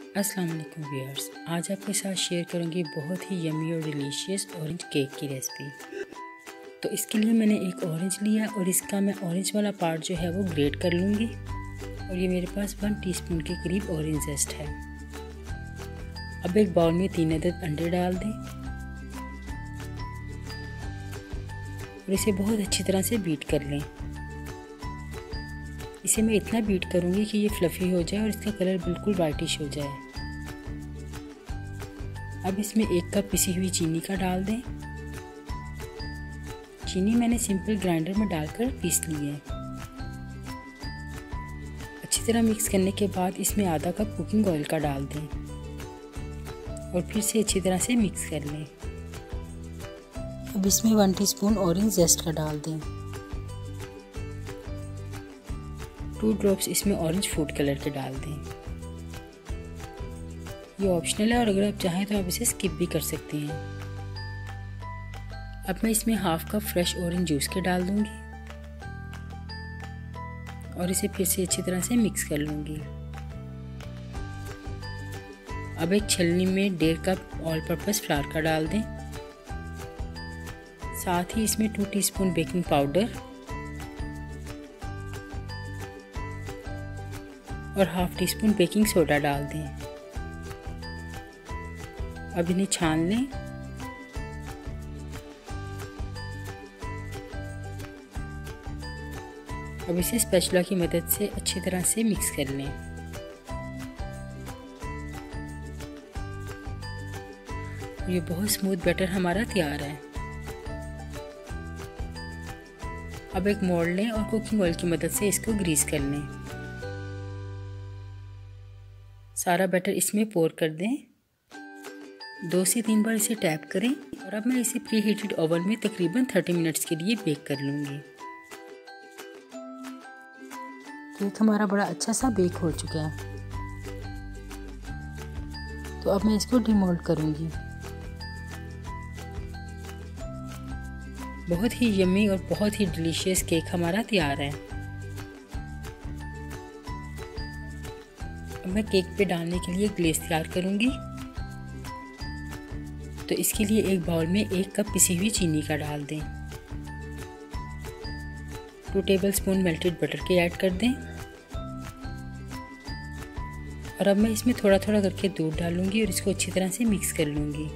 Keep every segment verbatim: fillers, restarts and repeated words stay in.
अस्सलाम वालेकुम व्यूअर्स, आज आपके साथ शेयर करूंगी बहुत ही यमी और डिलीशियस ऑरेंज केक की रेसिपी। तो इसके लिए मैंने एक ऑरेंज लिया और इसका मैं ऑरेंज वाला पार्ट जो है वो ग्रेट कर लूँगी। और ये मेरे पास वन टीस्पून के करीब ऑरेंज जेस्ट है। अब एक बाउल में तीन अदद अंडे डाल दें और इसे बहुत अच्छी तरह से बीट कर लें। इसे मैं इतना बीट करूंगी कि ये फ्लफ़ी हो जाए और इसका कलर बिल्कुल वाइटिश हो जाए। अब इसमें एक कप पिसी हुई चीनी का डाल दें। चीनी मैंने सिंपल ग्राइंडर में डालकर पीस ली है। अच्छी तरह मिक्स करने के बाद इसमें आधा कप कुकिंग ऑयल का डाल दें और फिर से अच्छी तरह से मिक्स कर लें। अब इसमें वन टीस्पून ऑरेंज जेस्ट का डाल दें। टू ड्रॉप्स इसमें ऑरेंज फूड कलर के डाल दें। ये ऑप्शनल है और अगर आप चाहें तो आप इसे स्किप भी कर सकते हैं। अब मैं इसमें half cup fresh orange juice के डाल दूंगी और इसे फिर से अच्छी तरह से मिक्स कर लूंगी। अब एक छलनी में डेढ़ कप ऑल पर्पस फ्लावर का डाल दें। साथ ही इसमें टू टीस्पून बेकिंग पाउडर और half teaspoon baking soda डाल दें। अब इन्हें छान लें। अब इसे स्पैचुला की मदद से अच्छी तरह से मिक्स कर लें। ये बहुत स्मूथ बैटर हमारा तैयार है। अब एक मोल्ड लें और कुकिंग ऑयल की मदद से इसको ग्रीस कर लें। सारा बैटर इसमें पोर कर दें। दो से तीन बार इसे टैप करें और अब मैं इसे प्री हीटेड ओवन में तकरीबन तीस मिनट्स के लिए बेक कर लूँगी। केक हमारा बड़ा अच्छा सा बेक हो चुका है। तो अब मैं इसको डिमोल्ड करूँगी। बहुत ही यम्मी और बहुत ही डिलीशियस केक हमारा तैयार है। अब मैं केक पे डालने के लिए ग्लेज़ तैयार करूंगी। तो इसके लिए एक बाउल में एक कप पिसी हुई चीनी का डाल दें। टू टेबलस्पून मेल्टेड बटर के ऐड कर दें और अब मैं इसमें थोड़ा थोड़ा करके दूध डालूंगी और इसको अच्छी तरह से मिक्स कर लूंगी।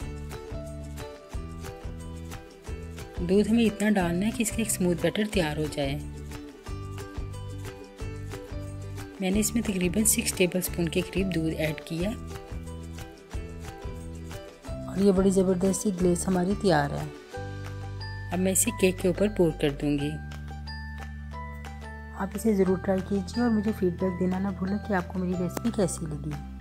दूध हमें इतना डालना है कि इसका एक स्मूथ बैटर तैयार हो जाए। मैंने इसमें तकरीबन सिक्स टेबलस्पून के करीब दूध ऐड किया और ये बड़ी ज़बरदस्ती ग्लेज़ हमारी तैयार है। अब मैं इसे केक के ऊपर पोर कर दूंगी। आप इसे ज़रूर ट्राई कीजिए और मुझे फीडबैक देना ना भूलें कि आपको मेरी रेसिपी कैसी लगी।